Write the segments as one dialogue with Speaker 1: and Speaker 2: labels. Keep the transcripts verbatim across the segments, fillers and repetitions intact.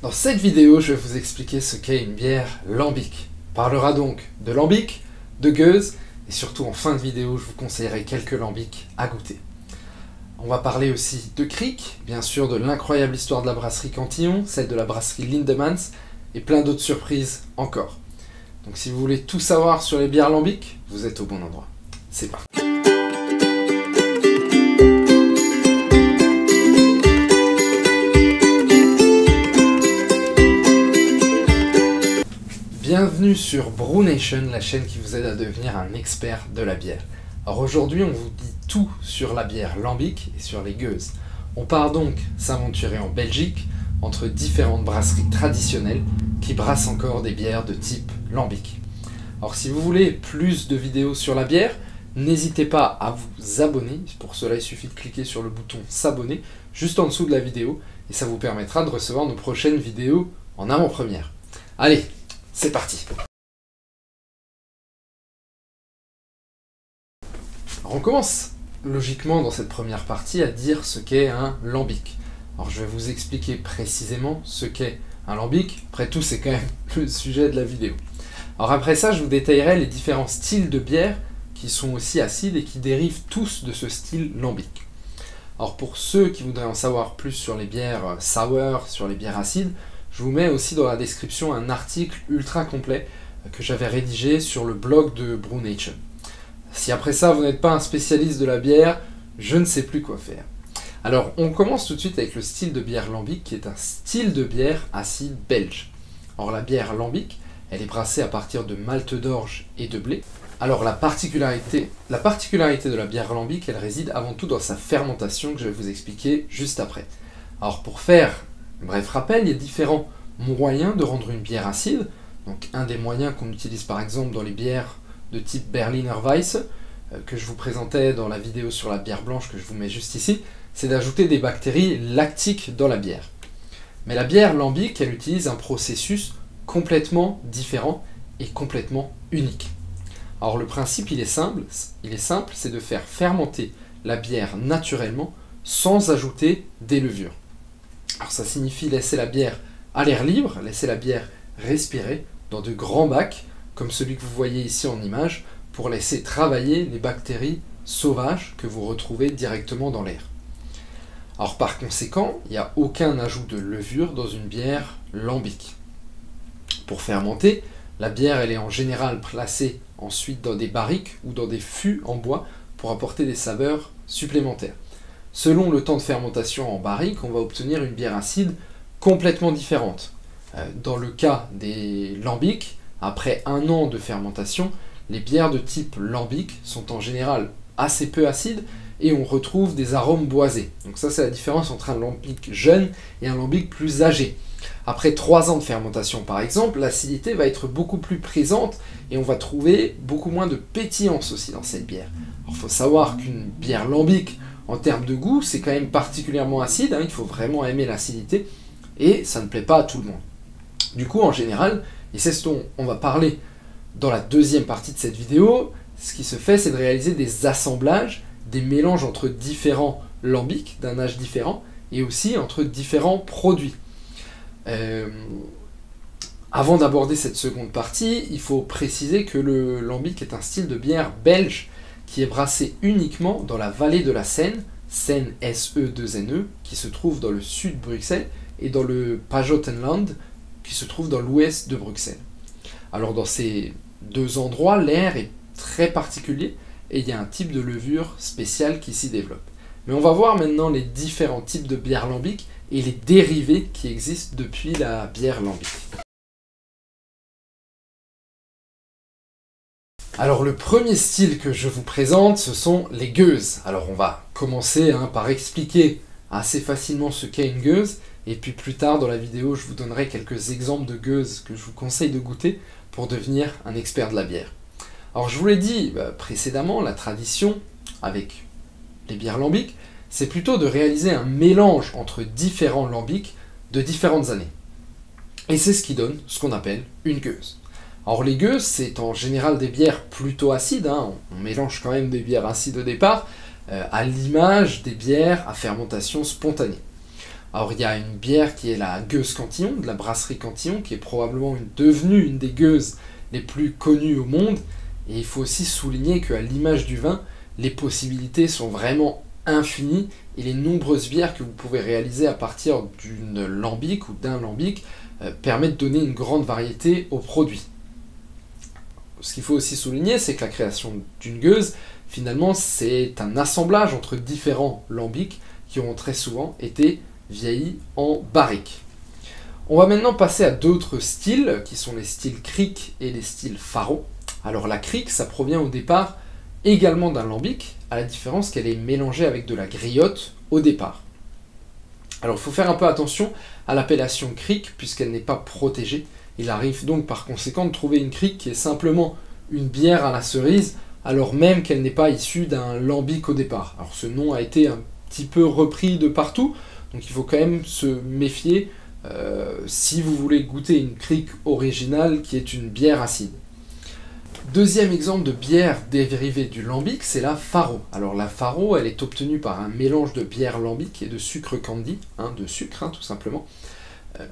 Speaker 1: Dans cette vidéo, je vais vous expliquer ce qu'est une bière lambic. On parlera donc de lambic, de gueuse, et surtout en fin de vidéo, je vous conseillerai quelques lambics à goûter. On va parler aussi de cric, bien sûr de l'incroyable histoire de la brasserie Cantillon, celle de la brasserie Lindemans, et plein d'autres surprises encore. Donc si vous voulez tout savoir sur les bières lambic, vous êtes au bon endroit. C'est parti. Bienvenue sur Brew Nation, la chaîne qui vous aide à devenir un expert de la bière. Alors aujourd'hui, on vous dit tout sur la bière lambic et sur les gueuses. On part donc s'aventurer en Belgique, entre différentes brasseries traditionnelles qui brassent encore des bières de type lambic. Alors si vous voulez plus de vidéos sur la bière, n'hésitez pas à vous abonner. Pour cela, il suffit de cliquer sur le bouton s'abonner juste en dessous de la vidéo et ça vous permettra de recevoir nos prochaines vidéos en avant-première. Allez, c'est parti. Alors on commence logiquement dans cette première partie à dire ce qu'est un lambic. Alors je vais vous expliquer précisément ce qu'est un lambic. Après tout, c'est quand même le sujet de la vidéo. Alors après ça, je vous détaillerai les différents styles de bière qui sont aussi acides et qui dérivent tous de ce style lambic. Alors pour ceux qui voudraient en savoir plus sur les bières sour, sur les bières acides, je vous mets aussi dans la description un article ultra complet que j'avais rédigé sur le blog de Brew Nation. Si après ça vous n'êtes pas un spécialiste de la bière, je ne sais plus quoi faire. Alors on commence tout de suite avec le style de bière lambic qui est un style de bière acide belge. Alors la bière lambic, elle est brassée à partir de malt d'orge et de blé. Alors la particularité, la particularité de la bière lambic, elle réside avant tout dans sa fermentation que je vais vous expliquer juste après. Alors pour faire bref rappel, il y a différents moyens de rendre une bière acide. Donc un des moyens qu'on utilise par exemple dans les bières de type Berliner Weiss, euh, que je vous présentais dans la vidéo sur la bière blanche que je vous mets juste ici, c'est d'ajouter des bactéries lactiques dans la bière. Mais la bière lambic, elle utilise un processus complètement différent et complètement unique. Alors le principe, il est simple, il est simple, c'est de faire fermenter la bière naturellement sans ajouter des levures. Alors ça signifie laisser la bière à l'air libre, laisser la bière respirer dans de grands bacs, comme celui que vous voyez ici en image, pour laisser travailler les bactéries sauvages que vous retrouvez directement dans l'air. Alors par conséquent, il n'y a aucun ajout de levure dans une bière lambic. Pour fermenter, la bière elle est en général placée ensuite dans des barriques ou dans des fûts en bois pour apporter des saveurs supplémentaires. Selon le temps de fermentation en barrique, on va obtenir une bière acide complètement différente. Dans le cas des lambics, après un an de fermentation, les bières de type lambic sont en général assez peu acides et on retrouve des arômes boisés. Donc ça, c'est la différence entre un lambic jeune et un lambic plus âgé. Après trois ans de fermentation par exemple, l'acidité va être beaucoup plus présente et on va trouver beaucoup moins de pétillance aussi dans cette bière. Il faut savoir qu'une bière lambic, en termes de goût, c'est quand même particulièrement acide, hein, il faut vraiment aimer l'acidité, et ça ne plaît pas à tout le monde. Du coup, en général, et c'est ce dont on va parler dans la deuxième partie de cette vidéo, ce qui se fait, c'est de réaliser des assemblages, des mélanges entre différents lambics d'un âge différent, et aussi entre différents produits. Euh, avant d'aborder cette seconde partie, il faut préciser que le lambic est un style de bière belge, qui est brassé uniquement dans la vallée de la Seine, Seine S E deux N E, qui se trouve dans le sud de Bruxelles, et dans le Pajottenland, qui se trouve dans l'ouest de Bruxelles. Alors dans ces deux endroits, l'air est très particulier, et il y a un type de levure spéciale qui s'y développe. Mais on va voir maintenant les différents types de bières lambic, et les dérivés qui existent depuis la bière lambic. Alors le premier style que je vous présente, ce sont les gueuses. Alors on va commencer hein, par expliquer assez facilement ce qu'est une gueuse, et puis plus tard dans la vidéo, je vous donnerai quelques exemples de gueuses que je vous conseille de goûter pour devenir un expert de la bière. Alors je vous l'ai dit bah, précédemment, la tradition avec les bières lambic, c'est plutôt de réaliser un mélange entre différents lambics de différentes années. Et c'est ce qui donne ce qu'on appelle une gueuse. Alors les gueuses, c'est en général des bières plutôt acides, hein. On mélange quand même des bières acides au départ, euh, à l'image des bières à fermentation spontanée. Alors il y a une bière qui est la Gueuse Cantillon, de la brasserie Cantillon, qui est probablement une, devenue une des gueuses les plus connues au monde. Et il faut aussi souligner qu'à l'image du vin, les possibilités sont vraiment infinies et les nombreuses bières que vous pouvez réaliser à partir d'une lambic ou d'un lambic euh, permettent de donner une grande variété aux produits. Ce qu'il faut aussi souligner, c'est que la création d'une gueuse, finalement, c'est un assemblage entre différents lambics qui ont très souvent été vieillis en barrique. On va maintenant passer à d'autres styles, qui sont les styles crick et les styles faro. Alors la crick, ça provient au départ également d'un lambic, à la différence qu'elle est mélangée avec de la griotte au départ. Alors il faut faire un peu attention à l'appellation crick, puisqu'elle n'est pas protégée. Il arrive donc par conséquent de trouver une crick qui est simplement une bière à la cerise, alors même qu'elle n'est pas issue d'un lambic au départ. Alors ce nom a été un petit peu repris de partout, donc il faut quand même se méfier euh, si vous voulez goûter une crick originale qui est une bière acide. Deuxième exemple de bière dérivée du lambic, c'est la faro. Alors la faro, elle est obtenue par un mélange de bière lambic et de sucre candy, hein, de sucre hein, tout simplement. Euh...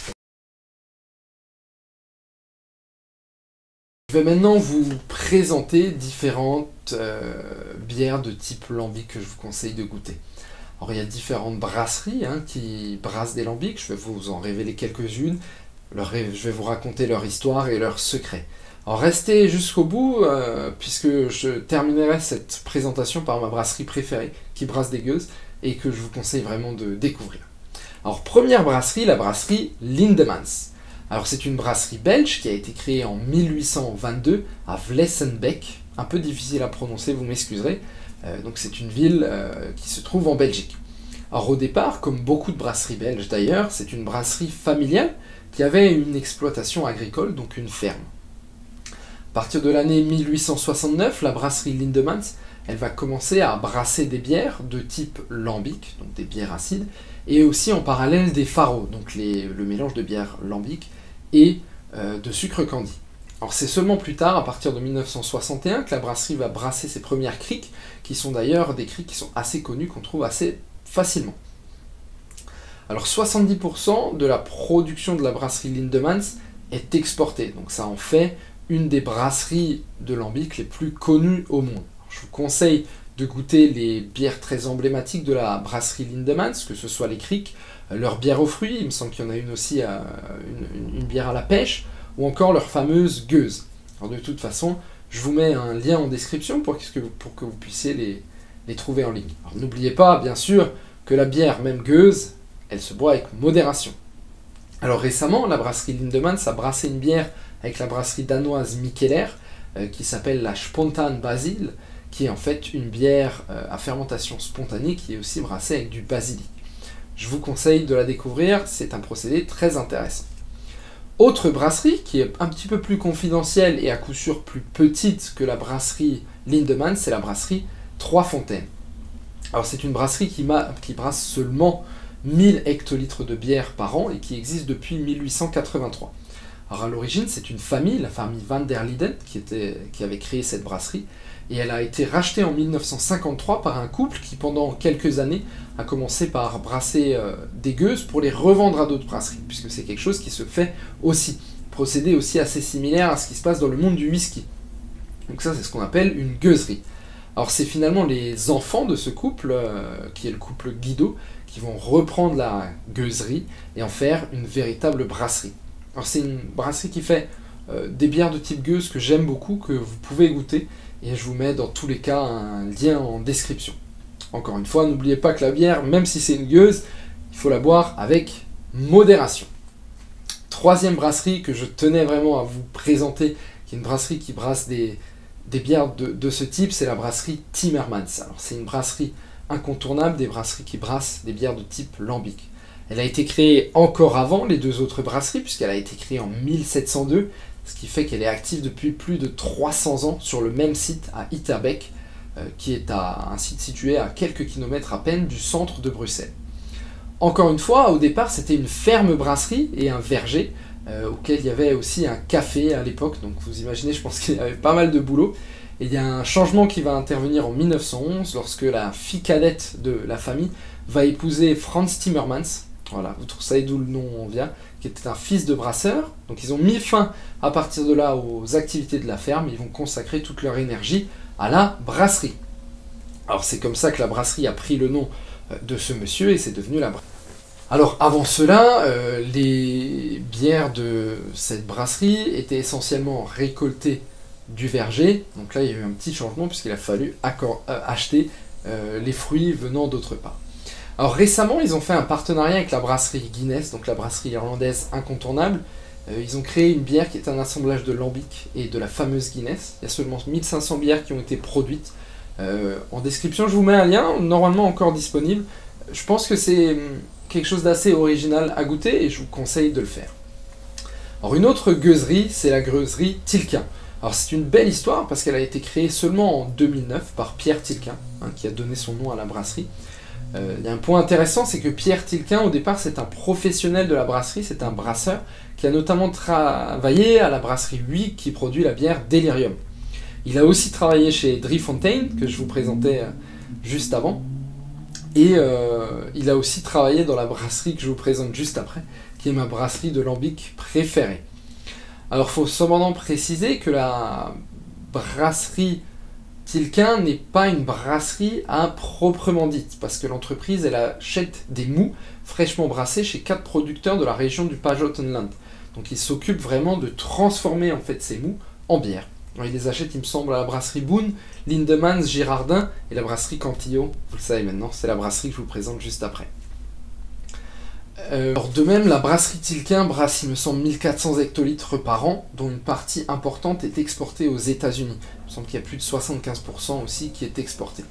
Speaker 1: Je vais maintenant vous présenter différentes euh, bières de type lambic que je vous conseille de goûter. Alors il y a différentes brasseries hein, qui brassent des lambics, je vais vous en révéler quelques-unes, je vais vous raconter leur histoire et leurs secrets. Alors restez jusqu'au bout, euh, puisque je terminerai cette présentation par ma brasserie préférée, qui brasse des gueuses, et que je vous conseille vraiment de découvrir. Alors première brasserie, la brasserie Lindemans. Alors c'est une brasserie belge qui a été créée en mille huit cent vingt-deux à Vlessenbeek, un peu difficile à prononcer, vous m'excuserez, euh, donc c'est une ville euh, qui se trouve en Belgique. Alors au départ, comme beaucoup de brasseries belges d'ailleurs, c'est une brasserie familiale qui avait une exploitation agricole, donc une ferme. À partir de l'année mille huit cent soixante-neuf, la brasserie Lindemans, elle va commencer à brasser des bières de type lambic, donc des bières acides, et aussi en parallèle des faros, donc les, le mélange de bières lambic et euh, de sucre candy. Alors c'est seulement plus tard, à partir de mille neuf cent soixante et un, que la brasserie va brasser ses premières cricks, qui sont d'ailleurs des cricks qui sont assez connues, qu'on trouve assez facilement. Alors soixante-dix pour cent de la production de la brasserie Lindemans est exportée, donc ça en fait une des brasseries de lambic les plus connues au monde. Alors, je vous conseille de goûter les bières très emblématiques de la brasserie Lindemans, que ce soit les cricks, leur bière aux fruits, il me semble qu'il y en a une aussi, euh, une, une, une bière à la pêche, ou encore leur fameuse gueuse. Alors de toute façon, je vous mets un lien en description pour que, pour que vous puissiez les, les trouver en ligne. Alors n'oubliez pas, bien sûr, que la bière, même gueuse, elle se boit avec modération. Alors récemment, la brasserie Lindemans a brassé une bière avec la brasserie danoise Mikkeller, euh, qui s'appelle la Spontan Basil, qui est en fait une bière euh, à fermentation spontanée qui est aussi brassée avec du basilic. Je vous conseille de la découvrir, c'est un procédé très intéressant. Autre brasserie qui est un petit peu plus confidentielle et à coup sûr plus petite que la brasserie Lindemans, c'est la brasserie Trois Fontaines. Alors c'est une brasserie qui, qui brasse seulement mille hectolitres de bière par an et qui existe depuis mille huit cent quatre-vingt-trois. Alors à l'origine, c'est une famille, la famille Van der Linden, qui, était, qui avait créé cette brasserie, et elle a été rachetée en mille neuf cent cinquante-trois par un couple qui, pendant quelques années, a commencé par brasser euh, des gueuses pour les revendre à d'autres brasseries, puisque c'est quelque chose qui se fait aussi. Procédé aussi assez similaire à ce qui se passe dans le monde du whisky. Donc ça, c'est ce qu'on appelle une gueuserie. Alors c'est finalement les enfants de ce couple, euh, qui est le couple Guido, qui vont reprendre la gueuserie et en faire une véritable brasserie. Alors c'est une brasserie qui fait euh, des bières de type gueuse que j'aime beaucoup, que vous pouvez goûter, et je vous mets dans tous les cas un lien en description. Encore une fois, n'oubliez pas que la bière, même si c'est une gueuse, il faut la boire avec modération. Troisième brasserie que je tenais vraiment à vous présenter, qui est une brasserie qui brasse des, des bières de, de ce type, c'est la brasserie Timmermans. Alors c'est une brasserie incontournable, des brasseries qui brassent des bières de type lambic. Elle a été créée encore avant les deux autres brasseries, puisqu'elle a été créée en mille sept cent deux, ce qui fait qu'elle est active depuis plus de trois cents ans sur le même site à Itterbeek, euh, qui est à, un site situé à quelques kilomètres à peine du centre de Bruxelles. Encore une fois, au départ, c'était une ferme brasserie et un verger, euh, auquel il y avait aussi un café à l'époque, donc vous imaginez, je pense qu'il y avait pas mal de boulot. Et il y a un changement qui va intervenir en mille neuf cent onze, lorsque la fille cadette de la famille va épouser Franz Timmermans, voilà, vous savez d'où le nom en vient, qui était un fils de brasseur. Donc ils ont mis fin à partir de là aux activités de la ferme, ils vont consacrer toute leur énergie à la brasserie. Alors c'est comme ça que la brasserie a pris le nom de ce monsieur et c'est devenu la brasserie. Alors avant cela, euh, les bières de cette brasserie étaient essentiellement récoltées du verger. Donc là il y a eu un petit changement puisqu'il a fallu accord, euh, acheter euh, les fruits venant d'autre part. Alors récemment ils ont fait un partenariat avec la brasserie Guinness, donc la brasserie irlandaise incontournable. Euh, ils ont créé une bière qui est un assemblage de lambic et de la fameuse Guinness. Il y a seulement mille cinq cents bières qui ont été produites. Euh, en description je vous mets un lien, normalement encore disponible. Je pense que c'est quelque chose d'assez original à goûter et je vous conseille de le faire. Alors une autre gueuserie, c'est la gueuserie Tilquin. Alors c'est une belle histoire parce qu'elle a été créée seulement en deux mille neuf par Pierre Tilquin, hein, qui a donné son nom à la brasserie. Euh, il y a un point intéressant, c'est que Pierre Tilquin, au départ, c'est un professionnel de la brasserie, c'est un brasseur qui a notamment travaillé à la brasserie Huy qui produit la bière Delirium. Il a aussi travaillé chez Driefontein, que je vous présentais euh, juste avant. Et euh, il a aussi travaillé dans la brasserie que je vous présente juste après, qui est ma brasserie de lambic préférée. Alors il faut cependant préciser que la brasserie Tilquin n'est pas une brasserie à proprement dite, parce que l'entreprise elle achète des mous fraîchement brassés chez quatre producteurs de la région du Pajottenland. Donc il s'occupe vraiment de transformer en fait ces mous en bière. Alors, il les achète, il me semble, à la brasserie Boone, Lindemans, Girardin et la brasserie Cantillon. Vous le savez maintenant, c'est la brasserie que je vous présente juste après. Euh, alors, de même, la brasserie Tilquin brasse, il me semble, mille quatre cents hectolitres par an, dont une partie importante est exportée aux États-Unis. Il me semble qu'il y a plus de soixante-quinze pour cent aussi qui est exporté.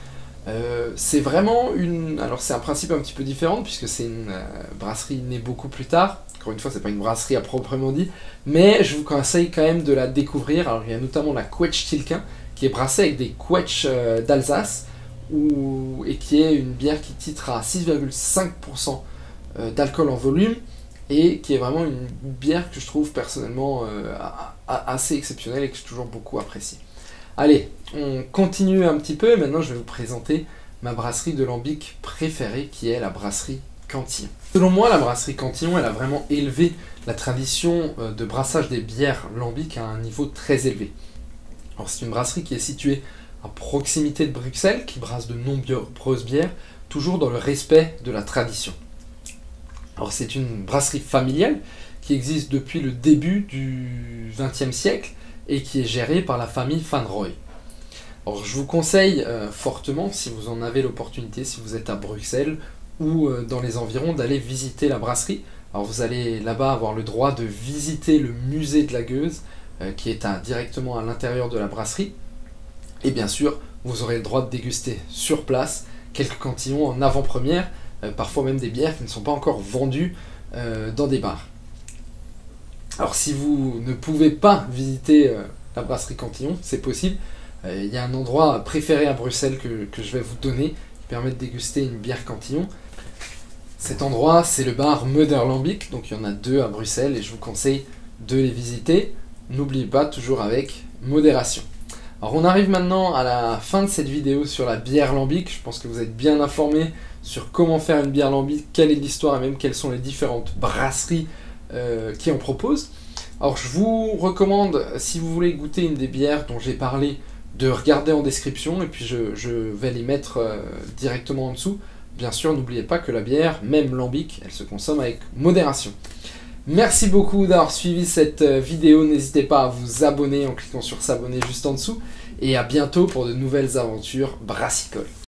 Speaker 1: Euh, c'est vraiment une... Alors, c'est un principe un petit peu différent, puisque c'est une euh, brasserie née beaucoup plus tard. Encore une fois, c'est pas une brasserie à proprement dit, mais je vous conseille quand même de la découvrir. Alors, il y a notamment la Quetch Tilquin, qui est brassée avec des Quetch euh, d'Alsace, ou... et qui est une bière qui titre à six virgule cinq pour cent d'alcool en volume, et qui est vraiment une bière que je trouve personnellement euh, assez exceptionnelle et que j'ai toujours beaucoup appréciée. Allez, on continue un petit peu, et maintenant je vais vous présenter ma brasserie de lambic préférée, qui est la brasserie Cantillon. Selon moi, la brasserie Cantillon, elle a vraiment élevé la tradition de brassage des bières lambic à un niveau très élevé. Alors c'est une brasserie qui est située à proximité de Bruxelles, qui brasse de nombreuses bières, toujours dans le respect de la tradition. Alors c'est une brasserie familiale qui existe depuis le début du vingtième siècle et qui est gérée par la famille Van Roy. Alors je vous conseille euh, fortement, si vous en avez l'opportunité, si vous êtes à Bruxelles ou euh, dans les environs, d'aller visiter la brasserie. Alors vous allez là-bas avoir le droit de visiter le musée de la gueuse euh, qui est à, directement à l'intérieur de la brasserie. Et bien sûr, vous aurez le droit de déguster sur place quelques cantillons en avant-première, euh, parfois même des bières qui ne sont pas encore vendues euh, dans des bars. Alors si vous ne pouvez pas visiter euh, la brasserie Cantillon, c'est possible. Il euh, y a un endroit préféré à Bruxelles que, que je vais vous donner qui permet de déguster une bière Cantillon. Cet endroit, c'est le bar Mother Lambic, donc il y en a deux à Bruxelles et je vous conseille de les visiter. N'oubliez pas, toujours avec modération. Alors on arrive maintenant à la fin de cette vidéo sur la bière lambic. Je pense que vous êtes bien informés sur comment faire une bière lambic, quelle est l'histoire et même quelles sont les différentes brasseries euh, qui en proposent. Alors je vous recommande, si vous voulez goûter une des bières dont j'ai parlé, de regarder en description et puis je, je vais les mettre euh, directement en dessous. Bien sûr, n'oubliez pas que la bière, même lambic, elle se consomme avec modération. Merci beaucoup d'avoir suivi cette vidéo, n'hésitez pas à vous abonner en cliquant sur s'abonner juste en dessous et à bientôt pour de nouvelles aventures brassicoles.